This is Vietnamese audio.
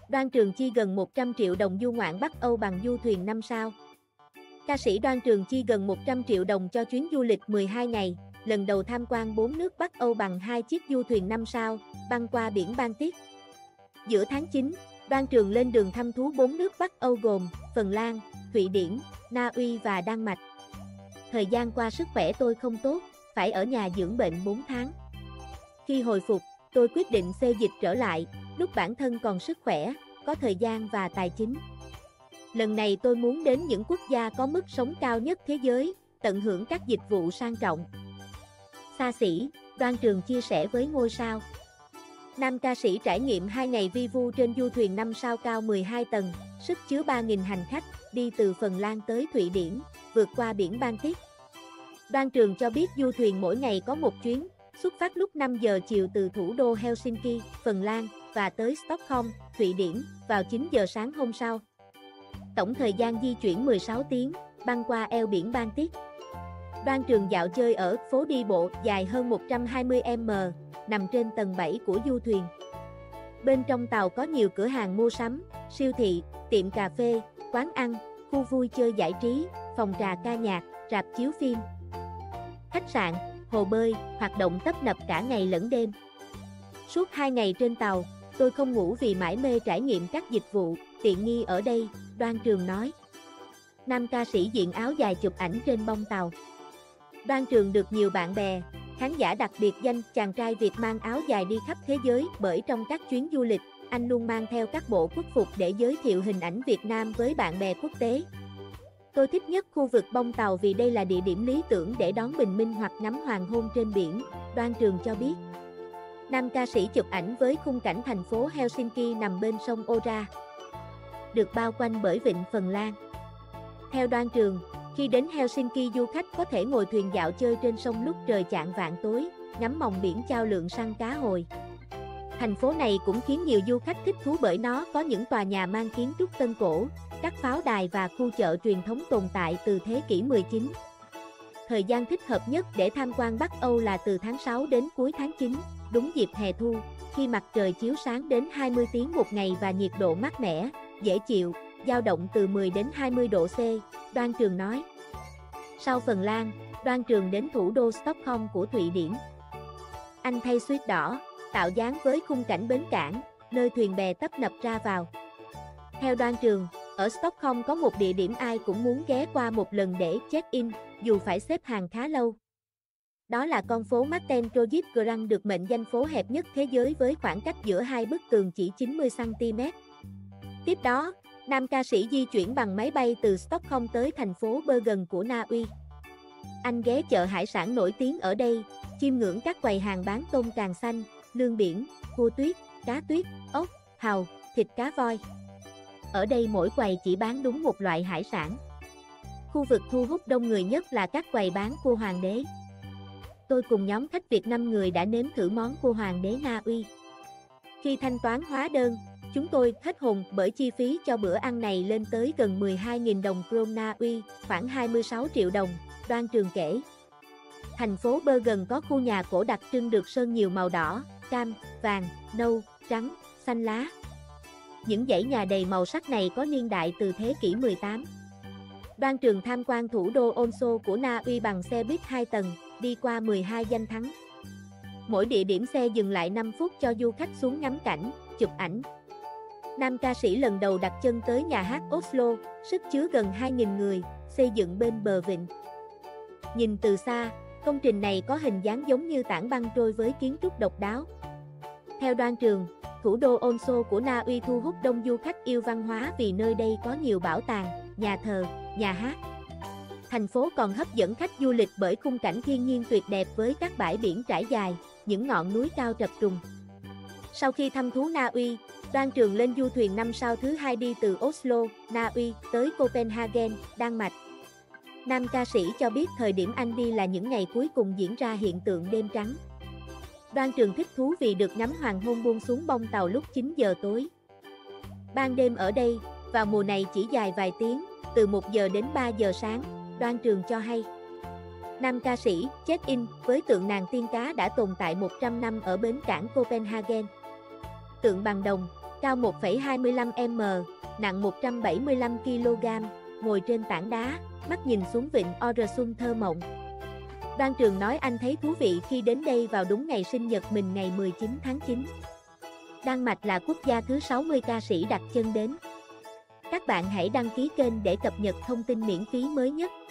Đoan Trường chi gần 100 triệu đồng du ngoạn Bắc Âu bằng du thuyền 5 sao. Ca sĩ Đoan Trường chi gần 100 triệu đồng cho chuyến du lịch 12 ngày, lần đầu tham quan 4 nước Bắc Âu bằng 2 chiếc du thuyền 5 sao, băng qua biển Baltic. Giữa tháng 9, Đoan Trường lên đường thăm thú 4 nước Bắc Âu gồm Phần Lan, Thụy Điển, Na Uy và Đan Mạch. Thời gian qua sức khỏe tôi không tốt, phải ở nhà dưỡng bệnh 4 tháng. Khi hồi phục, tôi quyết định xê dịch trở lại, lúc bản thân còn sức khỏe, có thời gian và tài chính. Lần này tôi muốn đến những quốc gia có mức sống cao nhất thế giới, tận hưởng các dịch vụ sang trọng. Xa xỉ, Đoan Trường chia sẻ với ngôi sao. Nam ca sĩ trải nghiệm 2 ngày vi vu trên du thuyền 5 sao cao 12 tầng, sức chứa 3.000 hành khách, đi từ Phần Lan tới Thụy Điển, vượt qua biển Baltic. Đoan Trường cho biết du thuyền mỗi ngày có một chuyến, xuất phát lúc 5 giờ chiều từ thủ đô Helsinki, Phần Lan, và tới Stockholm, Thụy Điển, vào 9 giờ sáng hôm sau. Tổng thời gian di chuyển 16 tiếng, băng qua eo biển Baltic. Đoan Trường dạo chơi ở phố đi bộ dài hơn 120m, nằm trên tầng 7 của du thuyền. Bên trong tàu có nhiều cửa hàng mua sắm, siêu thị, tiệm cà phê, quán ăn, khu vui chơi giải trí, phòng trà ca nhạc, rạp chiếu phim, khách sạn, hồ bơi, hoạt động tấp nập cả ngày lẫn đêm. Suốt 2 ngày trên tàu, tôi không ngủ vì mải mê trải nghiệm các dịch vụ, tiện nghi ở đây, Đoan Trường nói. Nam ca sĩ diện áo dài chụp ảnh trên bong tàu. Đoan Trường được nhiều bạn bè, khán giả đặc biệt danh chàng trai Việt mang áo dài đi khắp thế giới, bởi trong các chuyến du lịch, anh luôn mang theo các bộ quốc phục để giới thiệu hình ảnh Việt Nam với bạn bè quốc tế. Tôi thích nhất khu vực bong tàu vì đây là địa điểm lý tưởng để đón bình minh hoặc ngắm hoàng hôn trên biển, Đoan Trường cho biết. Nam ca sĩ chụp ảnh với khung cảnh thành phố Helsinki nằm bên sông Ora, được bao quanh bởi vịnh Phần Lan. Theo Đoan Trường, khi đến Helsinki du khách có thể ngồi thuyền dạo chơi trên sông lúc trời chạng vạng tối, ngắm mòng biển chao lượn săn cá hồi. Thành phố này cũng khiến nhiều du khách thích thú bởi nó có những tòa nhà mang kiến trúc tân cổ, các pháo đài và khu chợ truyền thống tồn tại từ thế kỷ 19. Thời gian thích hợp nhất để tham quan Bắc Âu là từ tháng 6 đến cuối tháng 9, đúng dịp hè thu, khi mặt trời chiếu sáng đến 20 tiếng một ngày và nhiệt độ mát mẻ, dễ chịu, dao động từ 10 đến 20 độ C, Đoan Trường nói. Sau Phần Lan, Đoan Trường đến thủ đô Stockholm của Thụy Điển. Anh thay suit đỏ, tạo dáng với khung cảnh bến cảng, nơi thuyền bè tấp nập ra vào. Theo Đoan Trường, ở Stockholm có một địa điểm ai cũng muốn ghé qua một lần để check-in, dù phải xếp hàng khá lâu. Đó là con phố Martin Trojip Grand, được mệnh danh phố hẹp nhất thế giới với khoảng cách giữa hai bức tường chỉ 90cm. Tiếp đó, nam ca sĩ di chuyển bằng máy bay từ Stockholm tới thành phố Bergen của Na Uy. Anh ghé chợ hải sản nổi tiếng ở đây, chiêm ngưỡng các quầy hàng bán tôm càng xanh, lươn biển, cua tuyết, cá tuyết, ốc, hàu, thịt cá voi. Ở đây mỗi quầy chỉ bán đúng một loại hải sản. Khu vực thu hút đông người nhất là các quầy bán cua hoàng đế. Tôi cùng nhóm khách Việt 5 người đã nếm thử món cua hoàng đế Na Uy. Khi thanh toán hóa đơn, chúng tôi hết hồn bởi chi phí cho bữa ăn này lên tới gần 12.000 đồng krone Na Uy, khoảng 26 triệu đồng, Đoan Trường kể. Thành phố Bergen có khu nhà cổ đặc trưng được sơn nhiều màu đỏ, cam, vàng, nâu, trắng, xanh lá. Những dãy nhà đầy màu sắc này có niên đại từ thế kỷ 18. Đoan Trường tham quan thủ đô Oslo của Na Uy bằng xe buýt 2 tầng, đi qua 12 danh thắng. Mỗi địa điểm xe dừng lại 5 phút cho du khách xuống ngắm cảnh, chụp ảnh. Nam ca sĩ lần đầu đặt chân tới nhà hát Oslo, sức chứa gần 2.000 người, xây dựng bên bờ vịnh. Nhìn từ xa, công trình này có hình dáng giống như tảng băng trôi với kiến trúc độc đáo. Theo Đoan Trường, thủ đô Oslo của Na Uy thu hút đông du khách yêu văn hóa vì nơi đây có nhiều bảo tàng, nhà thờ, nhà hát. Thành phố còn hấp dẫn khách du lịch bởi khung cảnh thiên nhiên tuyệt đẹp với các bãi biển trải dài, những ngọn núi cao chập trùng. Sau khi thăm thú Na Uy, Đoan Trường lên du thuyền 5 sao thứ hai đi từ Oslo, Na Uy, tới Copenhagen, Đan Mạch. Nam ca sĩ cho biết thời điểm anh đi là những ngày cuối cùng diễn ra hiện tượng đêm trắng. Đoan Trường thích thú vì được ngắm hoàng hôn buông xuống bong tàu lúc 9 giờ tối. Ban đêm ở đây, vào mùa này chỉ dài vài tiếng, từ 1 giờ đến 3 giờ sáng, Đoan Trường cho hay. Nam ca sĩ check-in với tượng nàng tiên cá đã tồn tại 100 năm ở bến cảng Copenhagen. Tượng bằng đồng, cao 1,25m, nặng 175kg, ngồi trên tảng đá, mắt nhìn xuống vịnh Øresund thơ mộng. Đoan Trường nói anh thấy thú vị khi đến đây vào đúng ngày sinh nhật mình ngày 19 tháng 9. Đan Mạch là quốc gia thứ 60 ca sĩ đặt chân đến. Các bạn hãy đăng ký kênh để cập nhật thông tin miễn phí mới nhất.